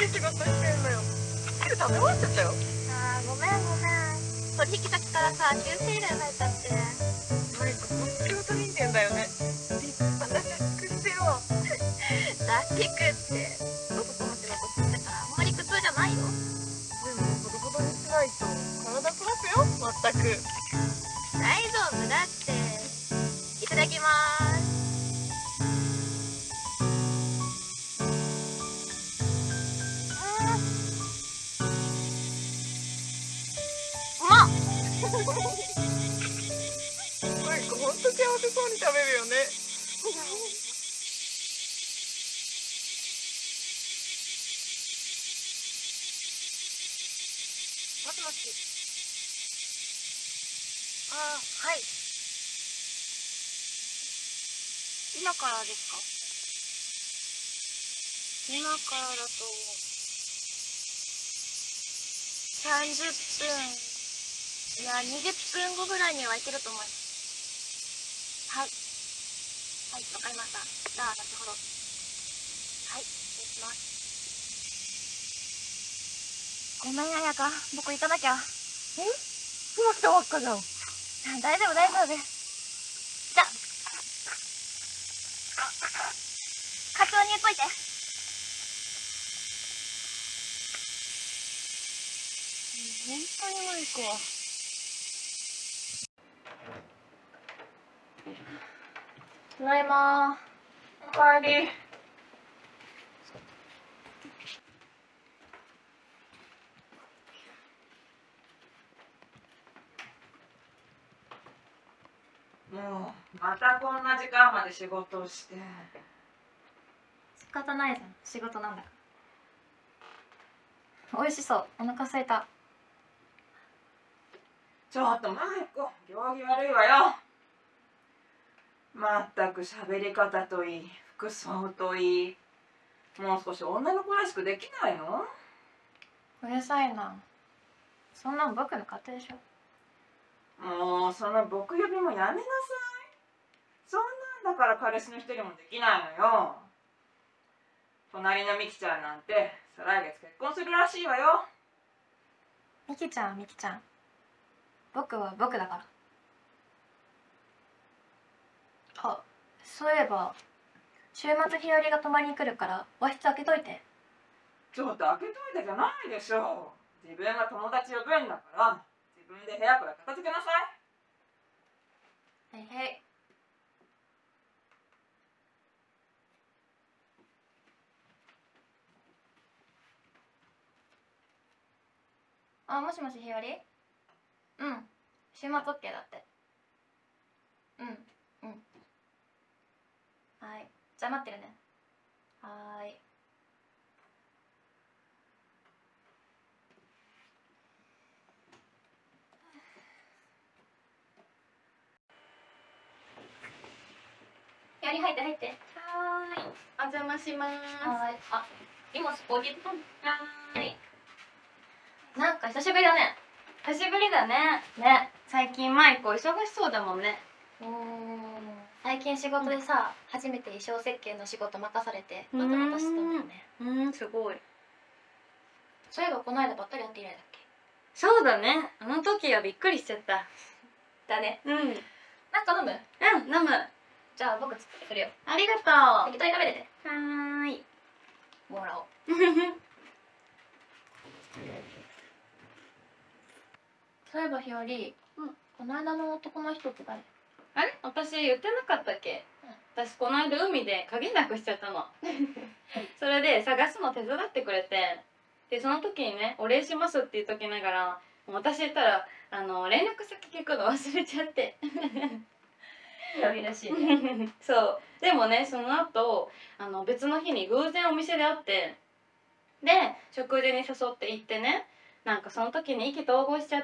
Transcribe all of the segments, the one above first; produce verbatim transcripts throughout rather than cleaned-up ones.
い仕事してんのよ。食べ終わっちゃったよ。 あーごめんごめん、取引先からさ急性例入っちゃって。 マイクほんと仕事人間だよね。立派な節句してるわ。 ラッキーくって僕とも仕事してたらあんまり苦痛じゃないよ。 でもほどほどにしないと体壊すよ、まったく。 大丈夫だって。いただきまーす。うまっマイクほんと幸せそうに食べるよね。 もしもし。あーはい、今からですか？今からだとさんじゅっぷんいやにじゅっぷんごぐらいには行けると思います。はいはい、わかりました。じゃあ後ほど。はい、失礼します。ごめん彩香、僕行かなきゃ。 え、今来たばっかじゃん。 大丈夫大丈夫。じゃあカツオに言っといて。 本当にマイクは。 ただいま。 おかえり。もうまたこんな時間まで仕事をして。 仕方ないじゃん、仕事なんだから。美味しそう、お腹空いた。 ちょっとマイク、行儀悪いわよ。まったく喋り方といい、服装といい、もう少し女の子らしくできないの？ うるさいな。そんなん僕の勝手でしょ。 もうその僕呼びもやめなさい。そんなんだから彼氏の一人もできないのよ。隣のミキちゃんなんて再来月結婚するらしいわよ。 ミキちゃんはミキちゃん、僕は僕だから。あ、そういえば週末日和が泊まりに来るから和室開けといて。 ちょっと開けといてじゃないでしょ。自分が友達呼ぶんだから自分で部屋から片付けなさい。 へいへい。あ、もしもし日和。うん、週末 OK だって。うんうん、はい、じゃあ待ってるね。はーい。日和入って入って。 はーい、お邪魔します。 はーい。あ、今スポーティー。 はーい。 なんか久しぶりだね。 久しぶりだね。 ね。 最近マイコ忙しそうだもんね。 おー、最近仕事でさ、うん、初めて衣装設計の仕事任されてバタバタしてたんだよね。 うーん、すごい。 そういえばこの間ばったり会って以来だっけ。 そうだね、あの時はびっくりしちゃった。 だね。 うん。 なんか飲む？ うん、飲む。 じゃあ僕作ってくるよ。 ありがとう。 適当に食べてて。 はーい。 もらおう。そういえばひより、うん、この間の男の人って誰？ あれ、私言ってなかったっけ？うん、私この間海で鍵なくしちゃったの。それで探すの手伝ってくれて、でその時にね、お礼しますって言っときながら、私言ったらあの連絡先聞くの忘れちゃって。 やびらしい。 そうでもね、その後あの別の日に偶然お店で会って、で食事に誘って行ってね、なんかその時に意気投合しちゃって、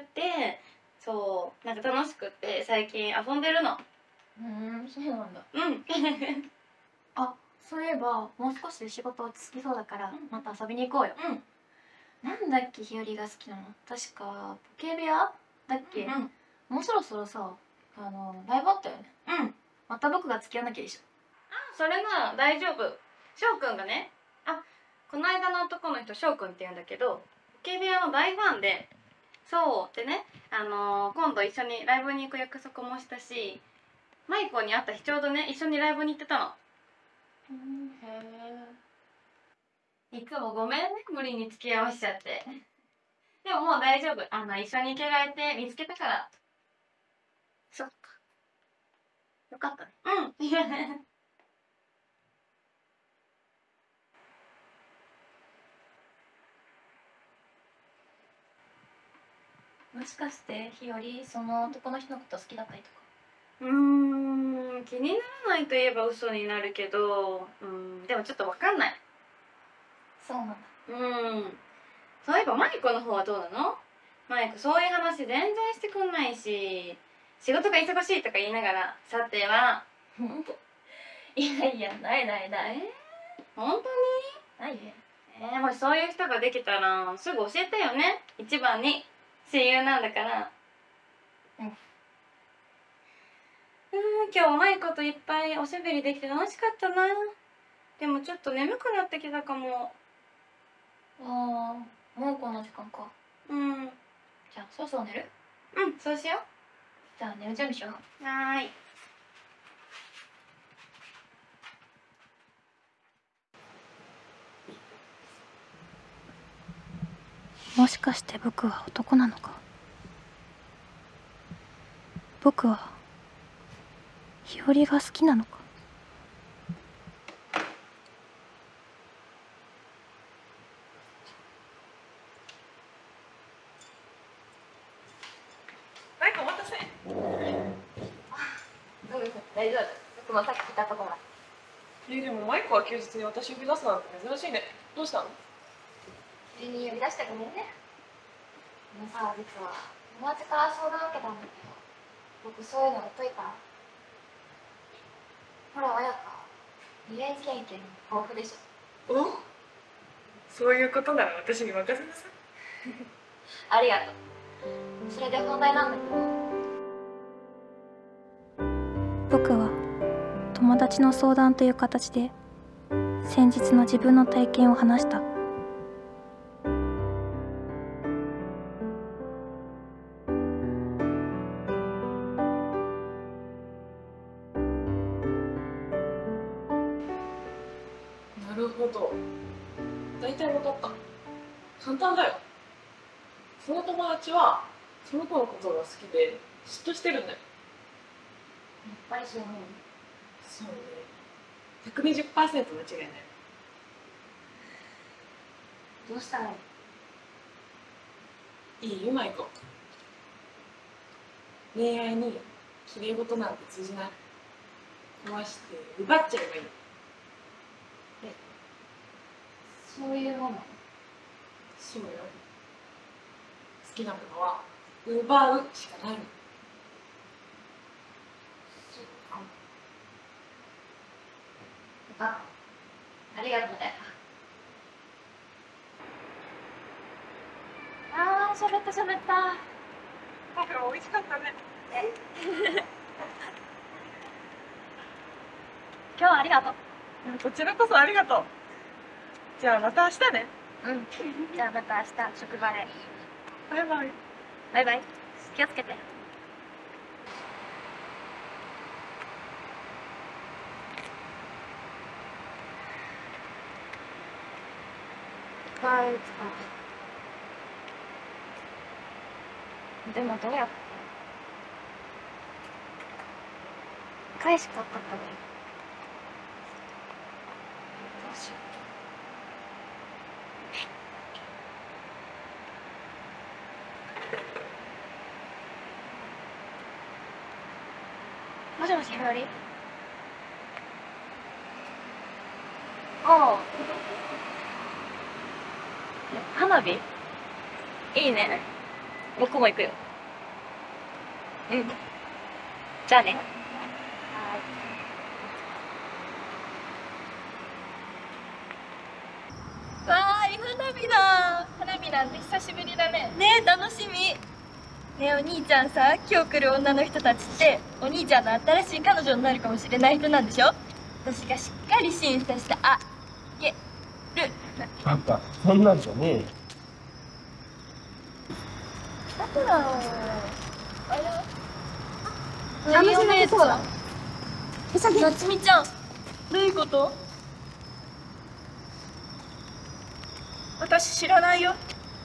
そうなんか楽しくって最近遊んでるの。 うん、そうなんだ。 うん。 あ、そういえばもう少しで仕事落ち着きそうだから、うん、また遊びに行こうよ。うん。なんだっけ日和が好きなの？確かポケベアだっけ？うん、もうそろそろさ、あのライブあったよね。うん。また僕が付き合わなきゃいいでしょ。 あ、それなら大丈夫。翔くんがね、あ、 この間の男の人翔くんって言うんだけど、ポケビアの大ファンで、そうでね、あのー、今度一緒にライブに行く約束もしたし、マイコに会った日ちょうどね、一緒にライブに行ってたの。 うん、へえ。いつもごめんね、無理に付き合わしちゃって。でももう大丈夫。あの、一緒に行ける相手見つけたから。 そっか。よかったね。 うん。 もしかして日和その男の人のこと好きだったりとか。 うーん、気にならないといえば嘘になるけど、うん、でもちょっとわかんない。 そうなんだ。 うん。そういえばマイコの方はどうなの？マイコそういう話全然してくんないし、仕事が忙しいとか言いながら、さては。 いやいや、ないないない。 えー、本当に？ ないね。 えー、もしそういう人ができたらすぐ教えてよね。一番に親友なんだから。 うん。 うん、今日マイコといっぱいおしゃべりできて楽しかったな。でもちょっと眠くなってきたかも。 ああ、もうこんな時間か。 うん。 じゃあそろそろ寝る？ うん、そうしよう。 じゃあ寝る準備しよう。 はーい。 もしかして僕は男なのか。僕は日和が好きなのか。 マイコお待たせ。 大丈夫。僕もさっき来たとこまえでもマイコは休日に私呼び出すなんて珍しいね。どうしたの？ で。急に呼び出してごめんね。あのさ、実は友達から相談受けたんだけど、僕そういうの疎いから。ほら、親か。リベンジ経験豊富でしょ。 お？そういうことなら私に任せなさい。 ありがとう。それで本題なんだけ僕は友達の相談という形で先日の自分の体験を話した。 なるほど。大体分かった。簡単だよ。その友達はその子のことが好きで嫉妬してるんだよ。 やっぱりそう思う。 そうね。ひゃくにじゅっパーセント間違いない。 どうしたらいい？ いいよ、マイコ。恋愛に綺麗事なんて通じない。壊して奪っちゃえばいい。 そういうもの？ そうよ。好きなものは奪うしかないの。 そうか。よかった。ありがとうね。あー、喋った喋った。 パフェ美味しかったね。 今日はありがとう。 こちらこそありがとう。じゃあまた明日ね。 うん。じゃあまた明日職場で。 バイバイ。 バイバイ。気をつけて。バイでもどうやって返しかったかね。どうしよう。もしもし、ひばり。ああ。花火？いいね。僕も行くよ。うん。じゃあね。 わーい、花火だ。花火なんて久しぶりだね。ねえ、楽しみ。ねえ、お兄ちゃんさ、今日来る女の人たちってお兄ちゃんの新しい彼女になるかもしれない人なんでしょ。私がしっかり審査してあげる。 パパ、そんなんじゃねえよ。 だからあれ何お姉ちゃん。 えさなつみちゃんどういうこと？私知らないよ。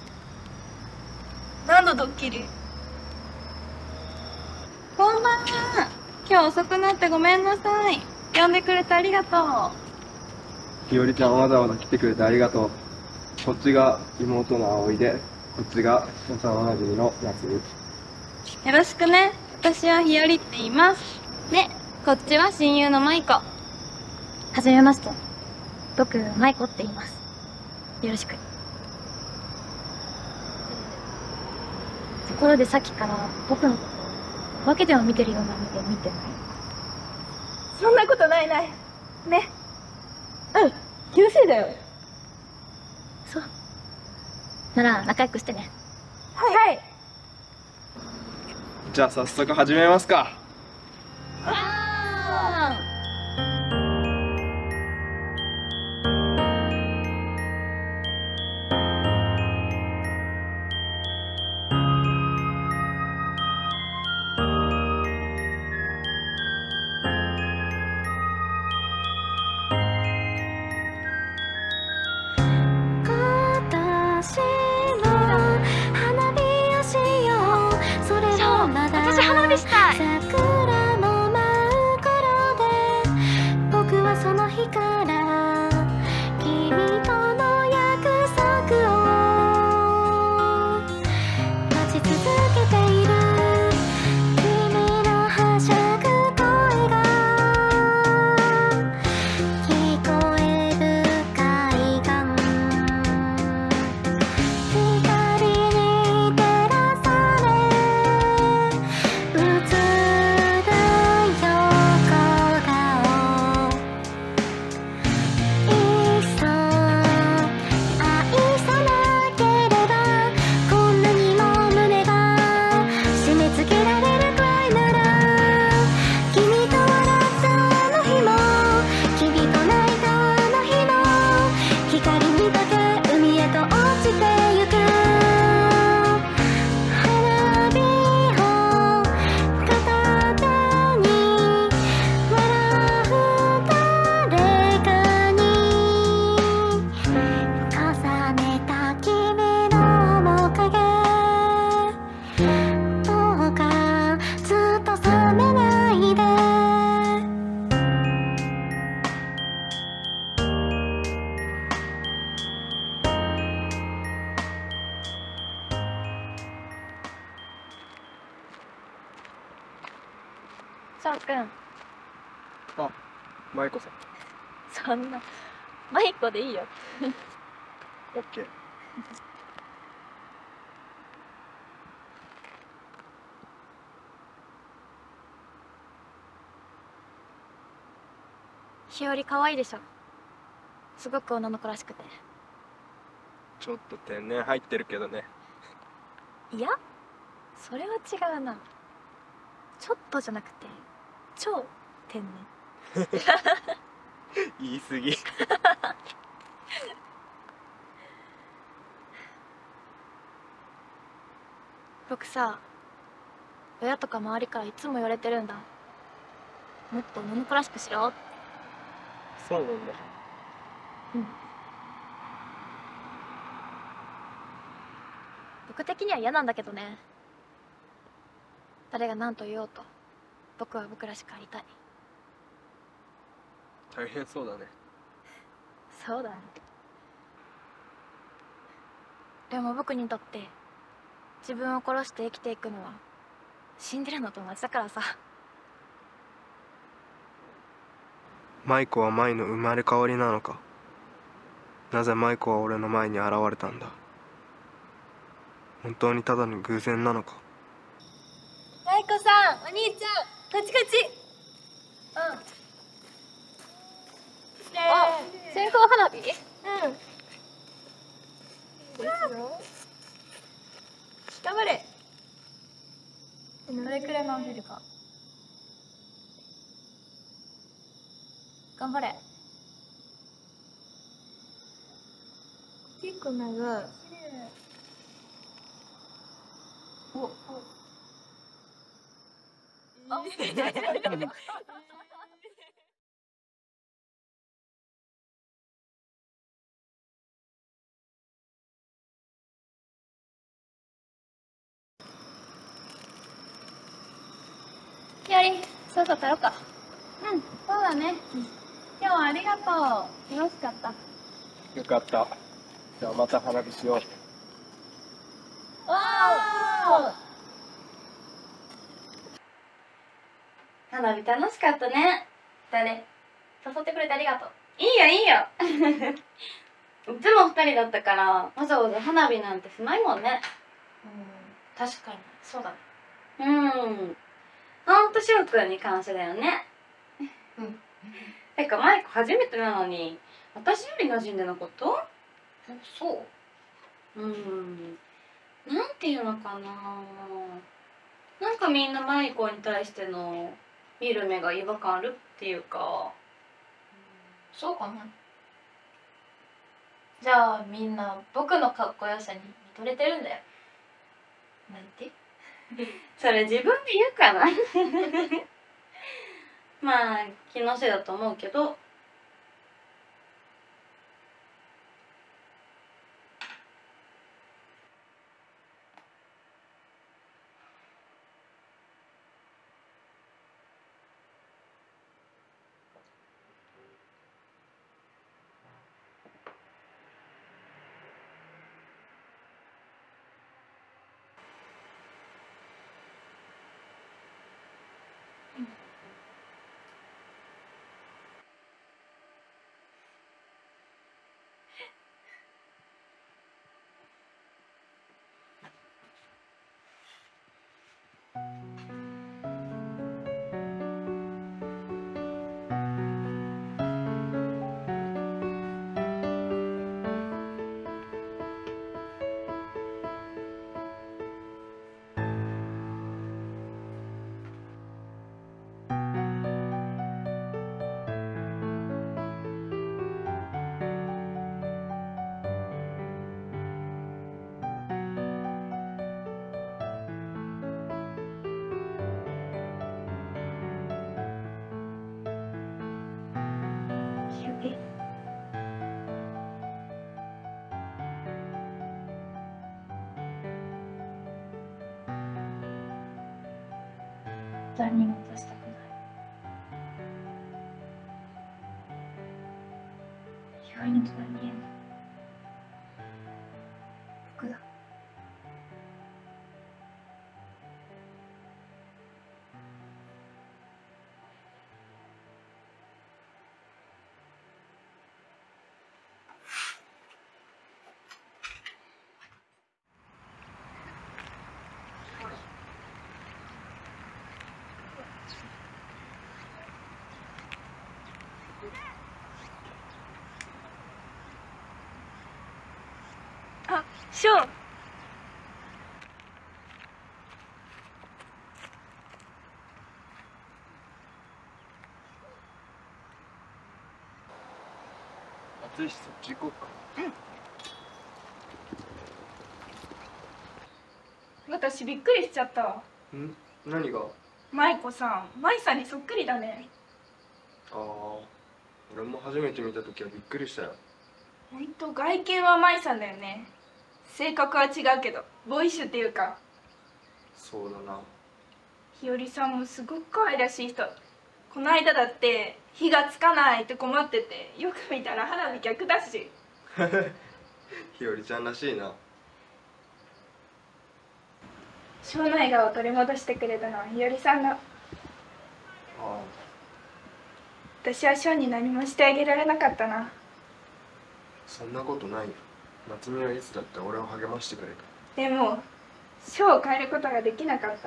何のドッキリ？ こんばんは。今日遅くなってごめんなさい。呼んでくれてありがとう。 ひよりちゃんわざわざ来てくれてありがとう。こっちが妹の葵で、こっちが幼馴染の夏美。 よろしくね。私はひよりって言います。で、こっちは親友の舞子。 はじめまして。僕、舞子って言います。よろしく。ところでさっきから僕のこと分けては見てるような目で見てない？ そんなことないないね。うん気のせいだよ。 そう。なら仲良くしてね。 はいはいじゃあ早速始めますか。 あ私花火したい。桜の舞う頃で僕はその日から君との約束を待ち続けている。君のはしゃぐ声が聞こえる海岸。光に照らされ映る横顔。いっそ愛さなければこんなにも胸が締め付けられるくらいなら。君と笑ったあの日も君と泣いたあの日も光に溶け海へと落ちてゆく。花火を片手に笑う誰かに重ねた君の面影。どうかずっと冷めないで。翔くん、 あ、舞子さん。 そんな舞子でいいよ。 オッケー。 日和可愛いでしょ。すごく女の子らしくて。 ちょっと天然入ってるけどね。 いや、それは違うな。ちょっとじゃなくて超天然。 言い過ぎ。 僕さ、親とか周りからいつも言われてるんだ。もっと女の子らしくしろって。 そうなんだ。 うん。僕的には嫌なんだけどね。誰が何と言おうと僕は僕らしくありたい。 大変そうだね。 そうだね。でも僕にとって自分を殺して生きていくのはシンデレラの友達だからさ。 舞子は舞の生まれ変わりなのか。なぜ舞子は俺の前に現れたんだ。本当にただの偶然なのか。 舞子さんお兄ちゃんこっちこっち。うんあ、線香花火？ うん。いいですよ。頑張れ。 どれくらい回れるか。頑張れ。 結構長い。おおあひより、そろそろ撮ろうか。 うん、そうだね。今日はありがとう。楽しかった。 よかった。じゃあまた花火しよう。 花火楽しかったね。 誰？誘ってくれてありがとう。 いいよいいよ。いつも二人だったからわざわざ花火なんてしないもんね。 うん、確かにそうだね。 うん。ほんとしょうくんに感謝だよね。 うん。 てかマイク初めてなのに私より馴染んでなかった？ そう？ うん。なんていうのかな。なんかみんなマイコに対しての見る目が違和感あるっていうか。 そうかな。じゃあみんな僕のかっこよさに見とれてるんだよ。なんて？ それ自分で言うかな。まあ気のせいだと思うけど。 誰にも渡したくない。ひよりの隣にいるの僕だ。 あ、しょう。 暑いしそっち行こうか。 私びっくりしちゃったわ。 ん？何が？ 舞子さん、舞さんにそっくりだね。 ああ、俺も初めて見た時はびっくりしたよ。 ほんと外見は舞さんだよね。性格は違うけどボーイッシュっていうか。 そうだな。 ひよりさんもすごく可愛らしい人。この間だって火がつかないって困ってて、よく見たら花火逆だし。 ひよりちゃんらしいな。 ショーの笑顔を取り戻してくれたのはひよりさんだ。 ああ、 私はショーに何もしてあげられなかったな。 そんなことないよ。夏美はいつだって俺を励ましてくれた。 でもショーを変えることができなかった。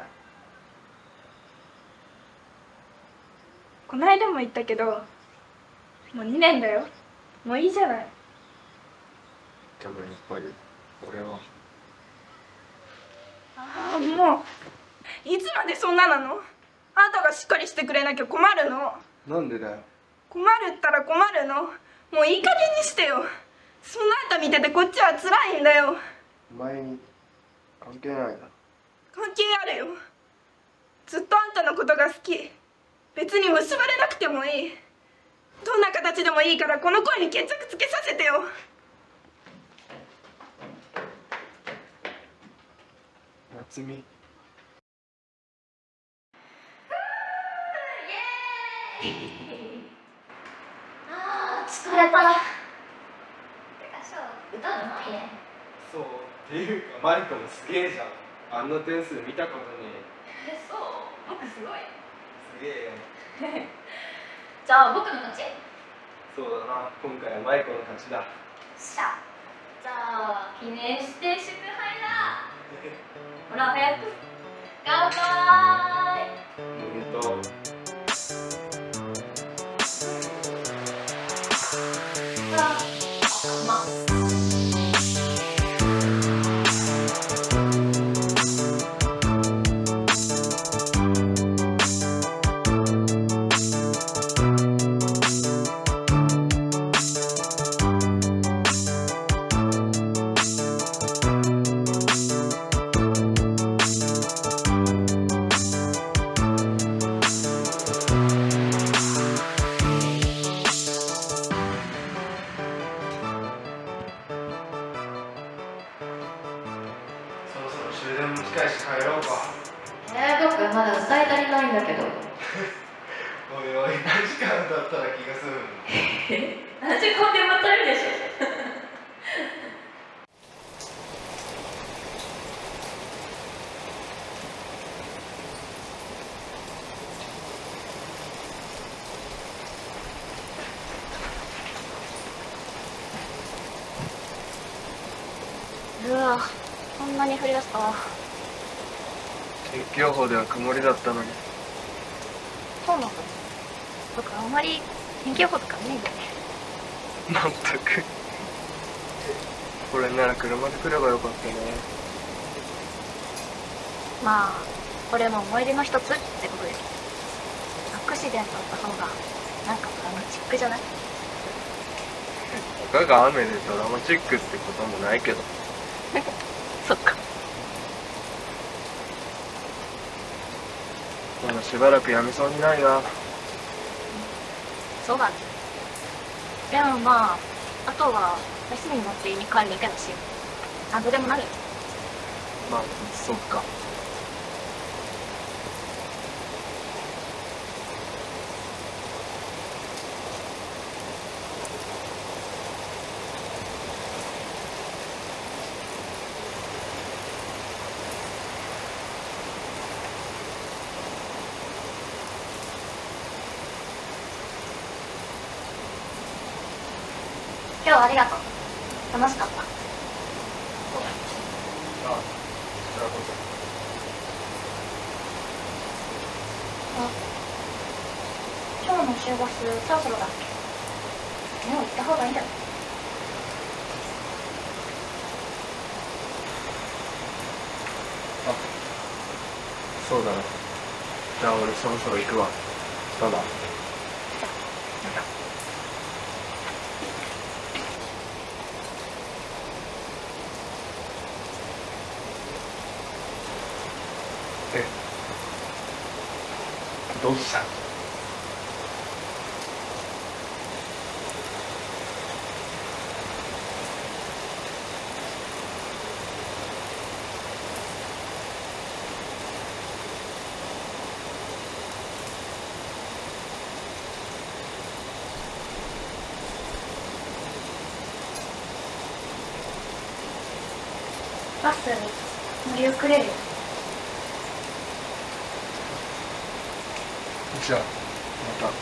この間も言ったけど、もうにねんだよ。もういいじゃない。 でもやっぱり俺は。 ああ、もういつまでそんななの。あんたがしっかりしてくれなきゃ困るの。 なんでだよ。 困るったら困るの。もういい加減にしてよ。 そのあんた見ててこっちは辛いんだよ。 お前に関係ないだろ。 関係あるよ。ずっとあんたのことが好き。別に結ばれなくてもいい。どんな形でもいいからこの恋に決着つけさせてよ。 夏美。 あー疲れた。てかさ、歌うまいね。 そうっていうかマリコもすげえじゃん。あんな点数見たことねえ、そう、僕すごい。 え。すげえよ。 じゃあ僕の勝ち。 そうだな、今回はマイコの勝ちだ。 しゃ。じゃあ記念して祝杯だ。ほら早く。乾杯。 おめでとう。 ほら、あ、まあ。 終電も近いし帰ろうか。 えー、僕まだ歌い足りないんだけど。 おいおい、何時間経ったら気が済むの。 え、何時間でも歌えるでしょ。うわ、こんなに降り出したわ。 天気予報では曇りだったのに。 そうなんだ。僕あんまり天気予報とか見ないんだよね。 まったく。これなら車で来ればよかったね。 まあこれも思い出の一つってことです。アクシデントあった方がなんかドラマチックじゃない？ たかが雨でドラマチックってこともないけど。 そっか。 まだしばらくやみそうにないな。 そうだね。でもまああとは休みになって家に帰るだけだし、なんとでもなる。 まあそっか。 今日はありがとう。楽しかった。 ああ、こちらこあ、今日の集合室そろそろだっけ？もう行った方がいいんじゃない？ そ。そうだな。じゃあ俺そろそろ行くわ。ただ。え、どうした？ バス乗り遅れるよ。 じゃあまた。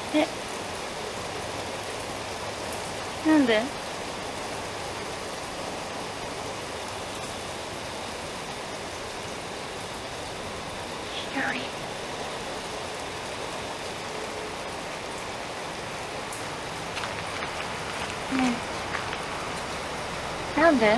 え、なんで？ひより。ねえ、なんで？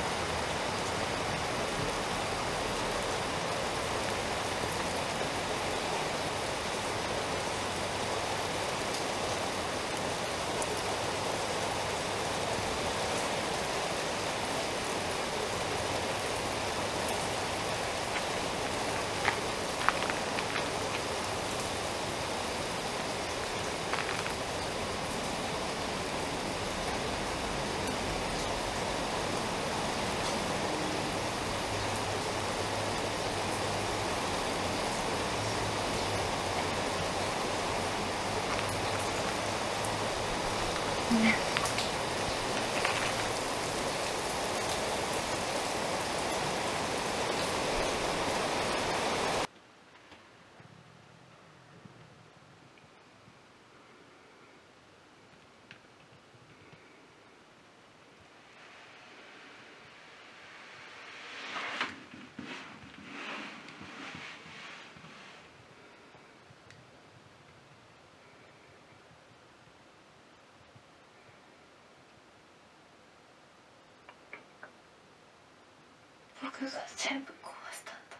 僕が全部壊したんだ。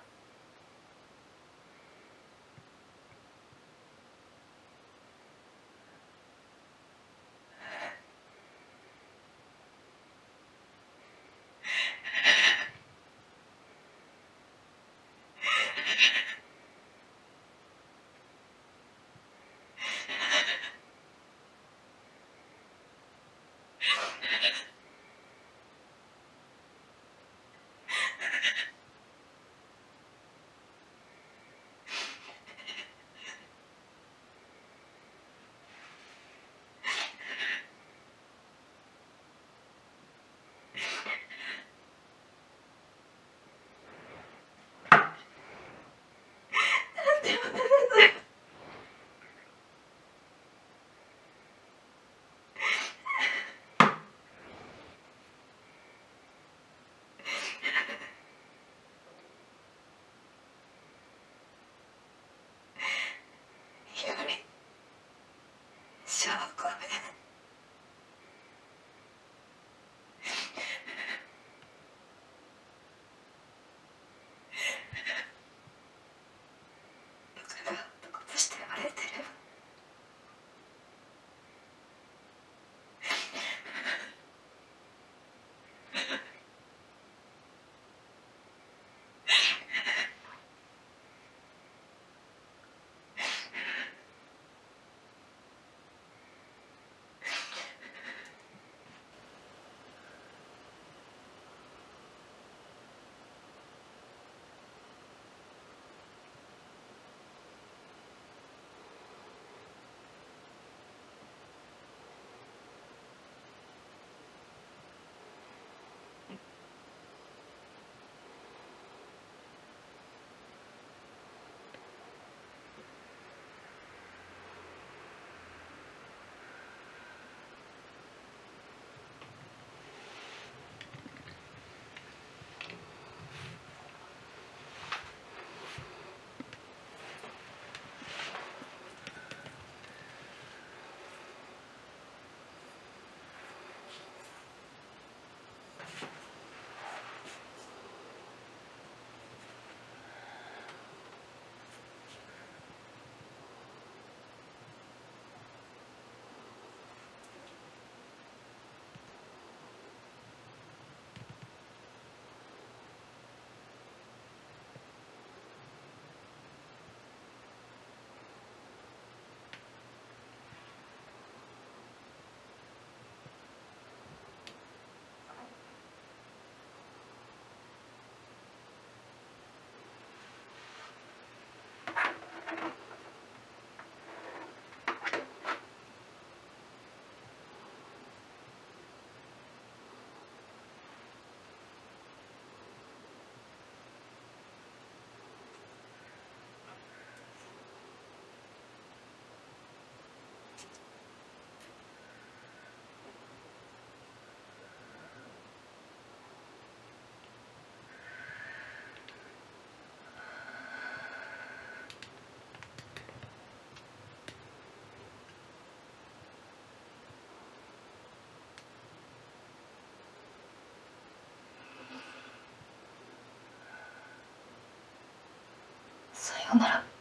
さよなら。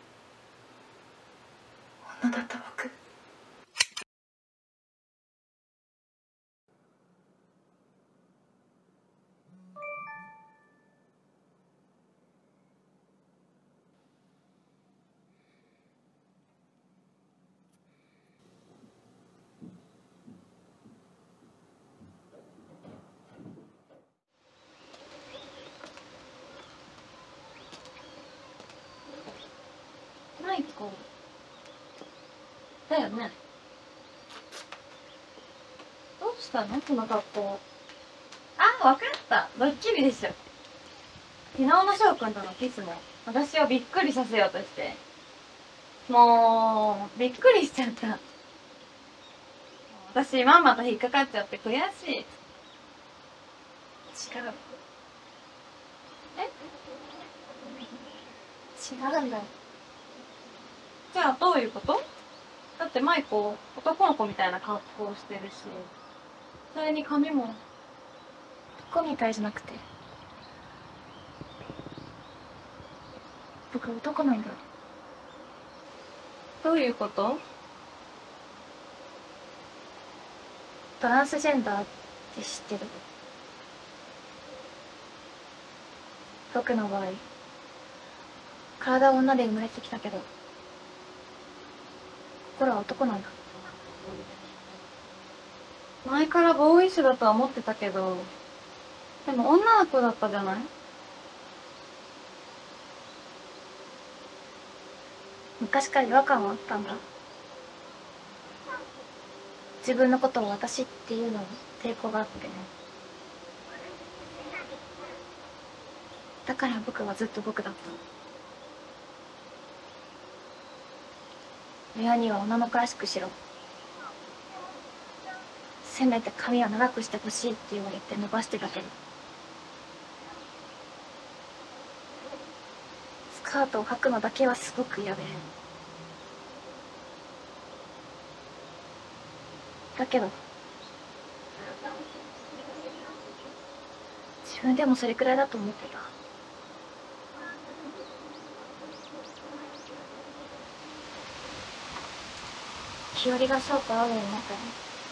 女だった僕。マイコだよね。どうしたのこの格好。あ、わかった。ドッキリでしょ。昨日の翔くんとのキスも私をびっくりさせようとして、もうびっくりしちゃった。私まんまと引っかかっちゃって悔しい。違う。え？違うんだよ。じゃあどういうこと？だってマイコ男の子みたいな格好してるし、それに髪も男みたいじゃなくて、僕男なんだよ。どういうこと？トランスジェンダーって知ってる？僕の場合、体は女で生まれてきたけど心は男なんだ。前からボーイッシュだとは思ってたけど、でも女の子だったじゃない？昔から違和感はあったんだ。自分のことを私っていうのに抵抗があってね。だから僕はずっと僕だった。親には女の子らしくしろ、せめて髪は長くしてほしいって言われて伸ばしてたけど、スカートを履くのだけはすごく嫌で。だけど自分でもそれくらいだと思ってた。日和が翔と会うようになったね。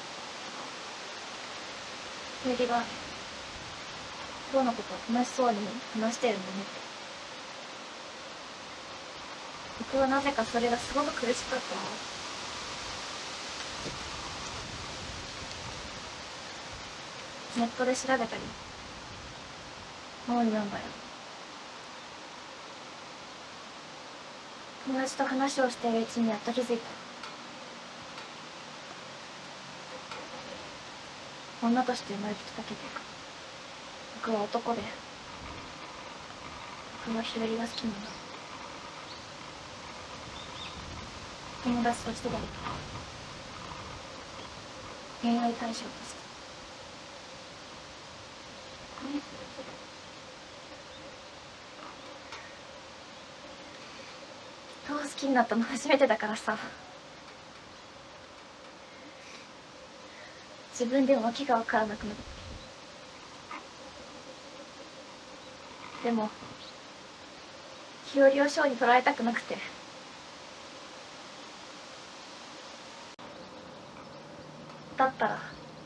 日和が翔のことを楽しそうに話してるのを見て、僕はなぜかそれがすごく苦しかったの。ネットで調べたり本読んだよ。友達と話をしているうちにやっと気づいた。女として生まれてきたけど僕は男で、僕は日和が好きなんだ。友達としてだけど恋愛対象として。人を好きになったの初めてだからさ、自分でも訳が分からなくなる。でも日和を翔に取られたくなくて、だったら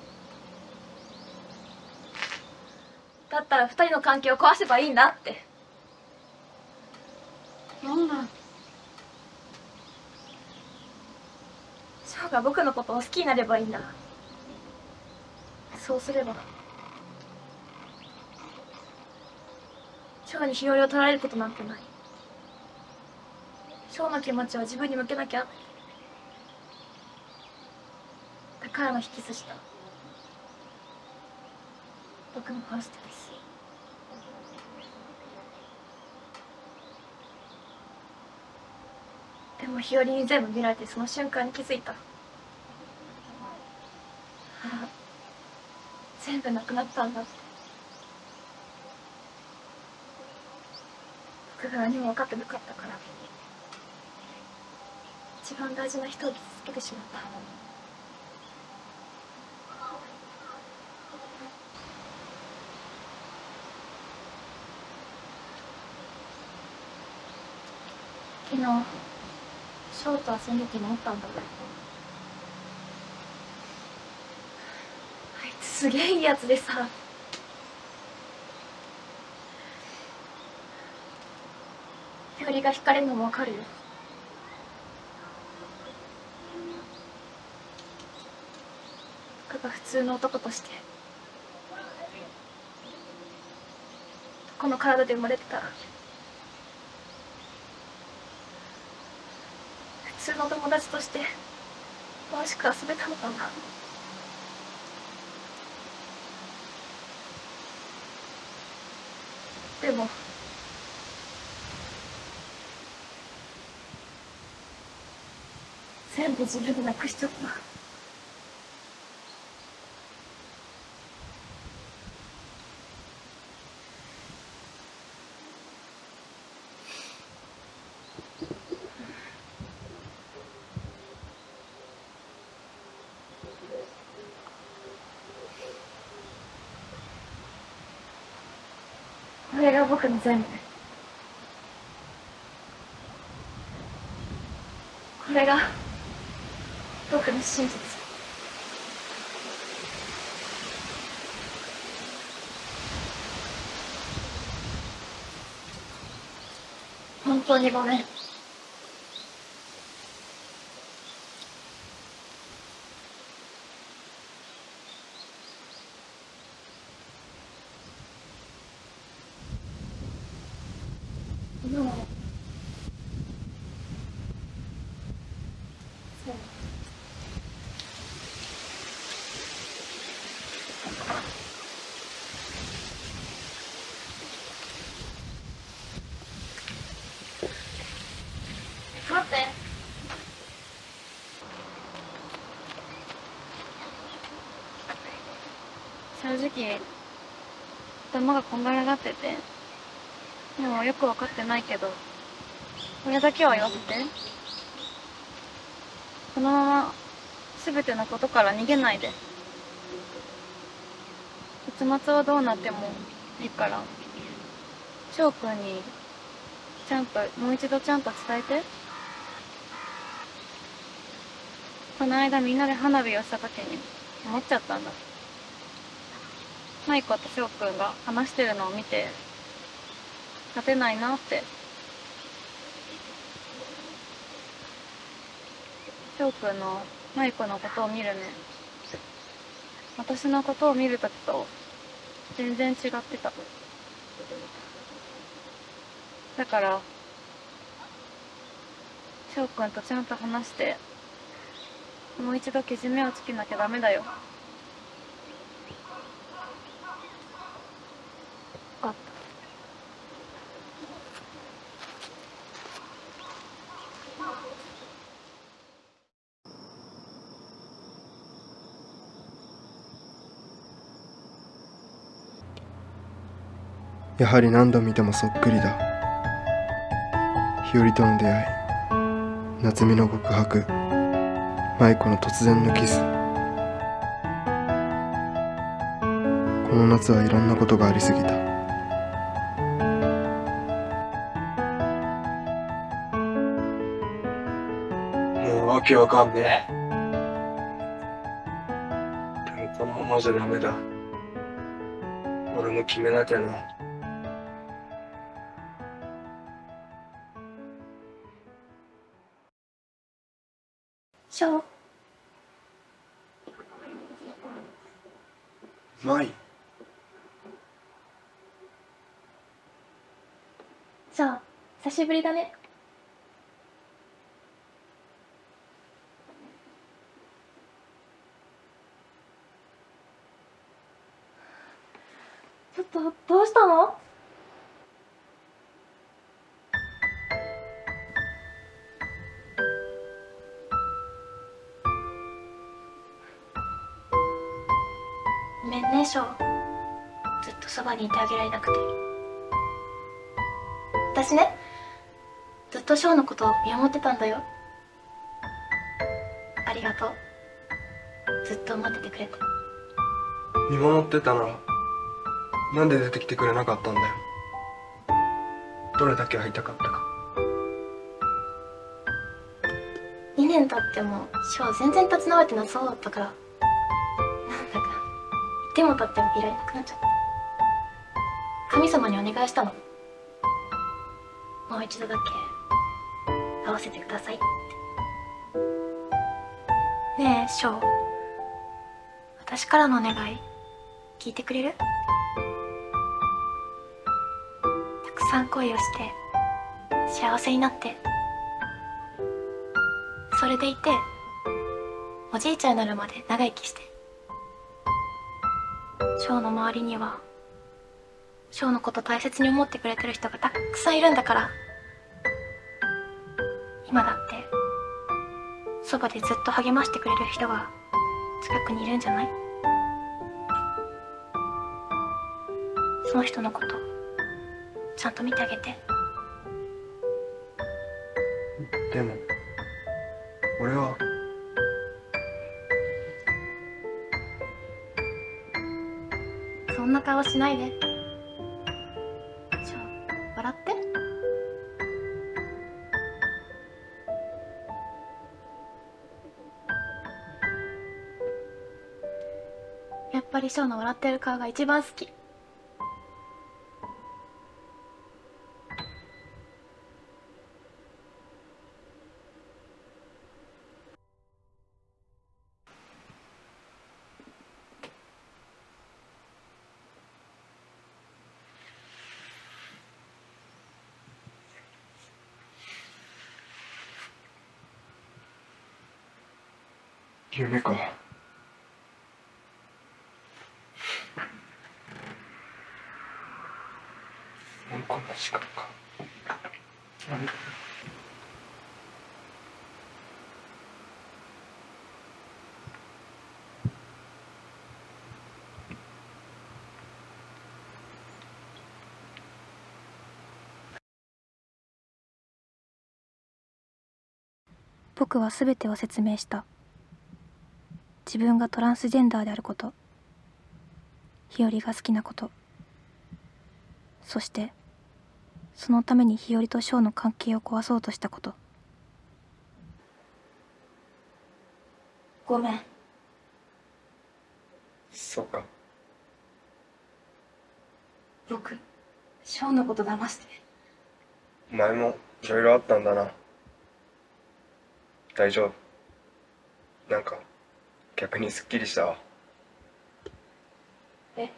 だったら二人の関係を壊せばいいんだって。なんだ。翔が僕のことを好きになればいいんだ。そうすれば翔に日和を取られることなんてない。翔の気持ちを自分に向けなきゃ。だからの引き寿司だ。僕のファーストです。でも日和に全部見られて、その瞬間に気づいた。ああ、全部なくなったんだって。僕が何も分かってなかったから、一番大事な人を傷つけてしまった。 昨日翔と遊んでて思ったんだ。あいつすげえいいやつでさ、ひよりが惹かれるのもわかるよ。僕が普通の男としてこの体で生まれてたら普通の友達として楽しく遊べたのかな。でも全部自分でなくしちゃった。これが僕の全部。これが僕の真実。本当にごめん。でもそう待って。 正直頭がこんがらがってて、でもよく分かってないけど、これだけは言わせて。このまま全てのことから逃げないで。結末はどうなってもいいから、翔くんにちゃんともう一度ちゃんと伝えて。この間みんなで花火をした時に思っちゃったんだ。舞子と翔くんが話してるのを見て勝てないなって。翔くんの舞子のことを見る目、私のことを見るときと全然違ってた。だから翔くんとちゃんと話してもう一度けじめをつけなきゃダメだよ。 あった。 やはり何度見てもそっくりだ。日和との出会い、夏美の告白、舞子の突然のキス。この夏はいろんなことがありすぎた。もうわけわかんねえ。でもこのままじゃダメだ。俺も決めなきゃな。 翔、 舞。 翔、久しぶりだね。ちょっとどうしたの？ごめんね、翔。ずっとそばにいてあげられなくて。私ね、ずっと翔のことを見守ってたんだよ。ありがとう。ずっと待っててくれて。 見守ってたならなんで出てきてくれなかったんだよ。どれだけ会いたかったか。 ねん経ってもショー全然立ち直れてなさそうだったから、なんだかいても立ってもいられなくなっちゃって、神様にお願いしたの。もう一度だけ会わせてくださいって。ねえショー、私からのお願い聞いてくれる？たくさん恋をして幸せになって、それでいておじいちゃんになるまで長生きして、ショーの周りにはショーのこと大切に思ってくれてる人がたくさんいるんだから。今だってそばでずっと励ましてくれる人が近くにいるんじゃない？その人のことちゃんと見てあげて。 でも俺はそんな顔しないで。ショー、笑って。やっぱりショーの笑ってる顔が一番好き。 夢か。もうこんな時間か。 僕は全てを説明した。自分がトランスジェンダーであること、日和が好きなこと、そしてそのために日和とショーの関係を壊そうとしたこと。 ごめん。 そうか。 僕ショーのこと騙して。 お前もいろいろあったんだな。大丈夫。なんか逆にすっきりしたわ。 え？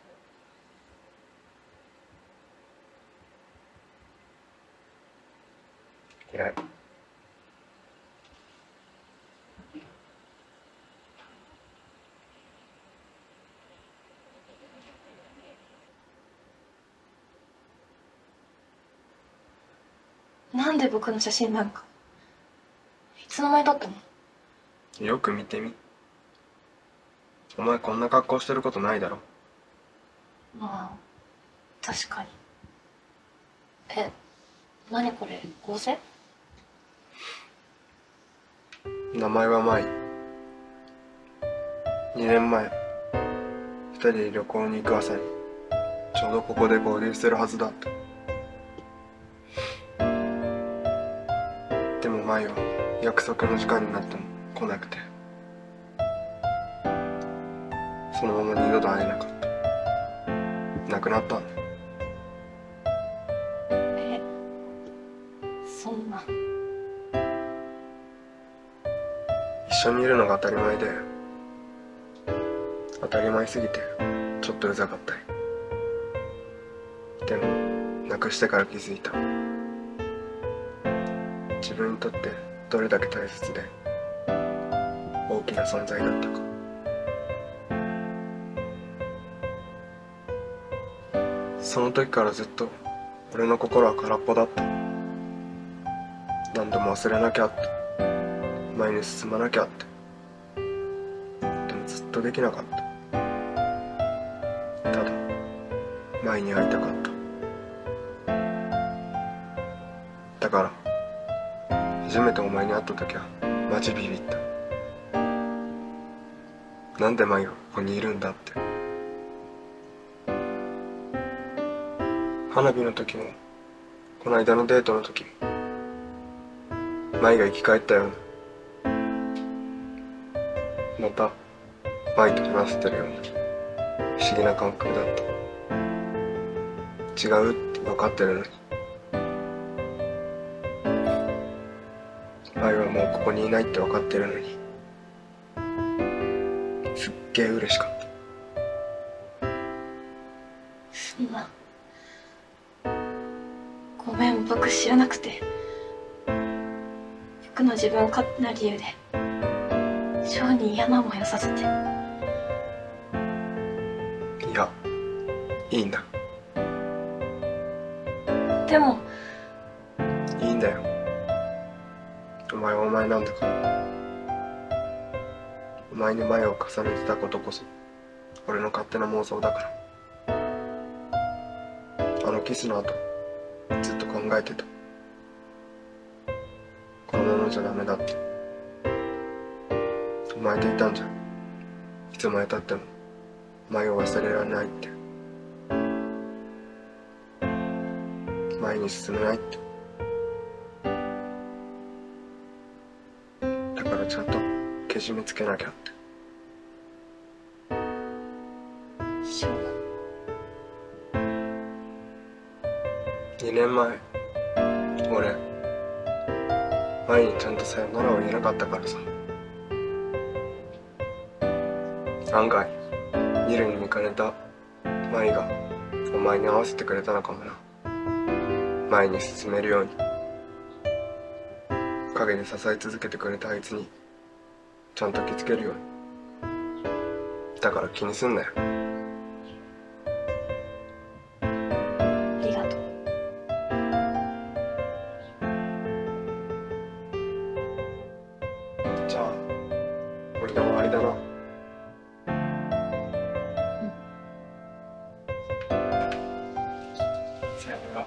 いや、 なんで僕の写真なんかいつの間に撮ったの？ よく見てみ。お前こんな格好してることないだろ。 まあ確かに。え、何これ、合成？ 名前は舞。にねんまえふたりで旅行に行く朝にちょうどここで合流してるはずだった。でも舞は約束の時間になっても来なくて、そのまま二度と会えなかった。亡くなったんだ。 え、そんな。 一緒にいるのが当たり前で、当たり前すぎてちょっとうざかったり。でも亡くしてから気づいた。自分にとってどれだけ大切で大きな存在だったか。その時からずっと俺の心は空っぽだった。何度も忘れなきゃって、前に進まなきゃって。でもずっとできなかった。ただ前に会いたかった。だから初めてお前に会った時はマジビビった。なんで舞がここにいるんだって。花火の時もこの間のデートの時も舞が生き返ったようなまた舞と話せてるような不思議な感覚だった。違うって分かってるのに、舞はもうここにいないって分かってるのに、すっげえ嬉しかった。 そんな、ごめん、僕知らなくて。僕の自分勝手な理由でショーに嫌な思いをさせて。 いや、いいんだ。 でもいいんだよ。お前はお前なんだから。お前に前を重ねてたことこそ俺の勝手な妄想だから。あのキスの後ずっと考えてた。このままじゃダメだって。お前といたんじゃん。いつまでたっても前を忘れられないって。前に進めないって。だからちゃんとけじめつけなきゃって。 ショー、 にねんまえ俺前にちゃんとさよならを言えなかったからさ。案外見るに見かねた舞がお前に合わせてくれたのかもな。前に進めるように陰で支え続けてくれたあいつにちゃんと気づけるように。だから気にすんなよ。 ありがとう。 じゃあこれで終わりだな。さよなら。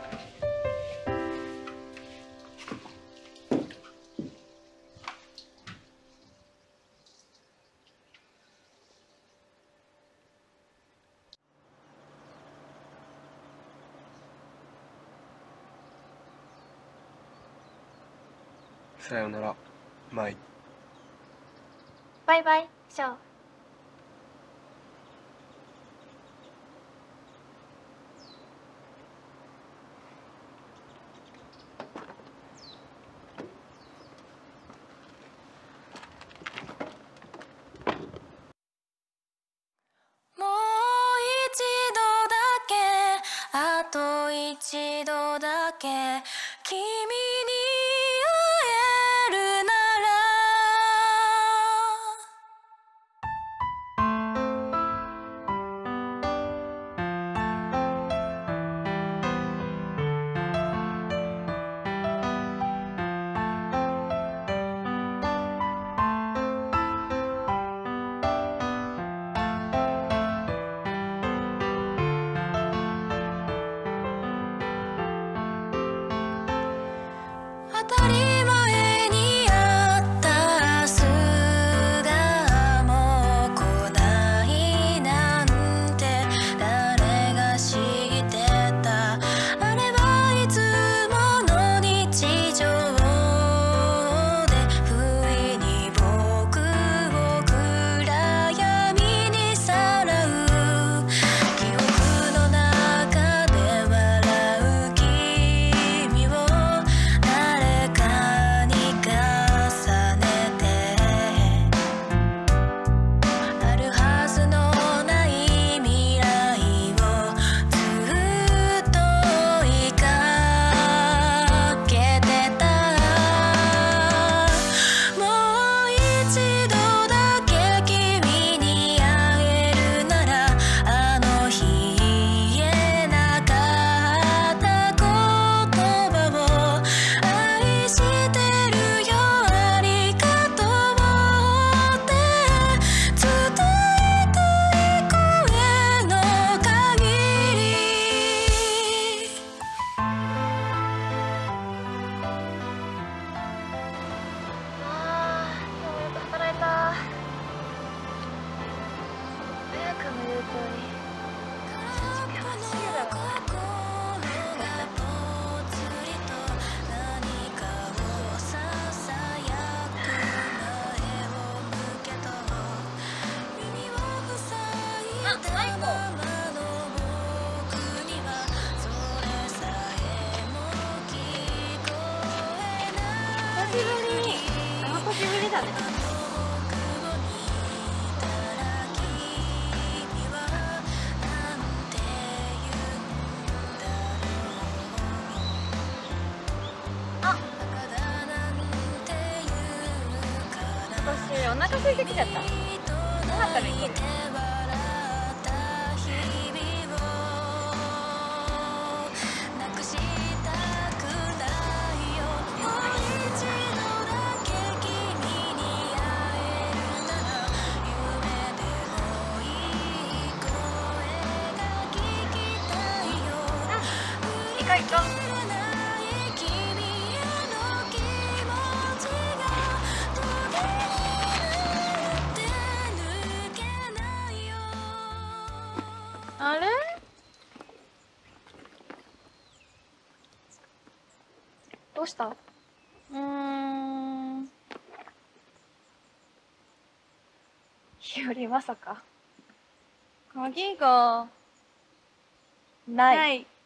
さよなら、舞。 バイバイ、ショー。 もう一度だけ、あと一度だけ君に会えるなら。当たり前にあった明日がもう来ないなんて誰が知ってた。あれはいつもの日常で不意に僕を暗闇にさらう。記憶の中で笑う君を誰かに重ねて、あるはずのない未来をずっと追いかけてた。もう一度だけ君に会えるなら、あの日言えなかった言葉を愛してるよ、ありがとうって伝えたい声の限り。ああ、今日もよく働いた。早くも言う通り正直は好きだろうな。何かをささやく前を向けとだね。私お腹空いてきちゃった。ご飯食べに行こう。行こう行こう。あれ？ どうした？ うーん。 日和まさか。 鍵がない。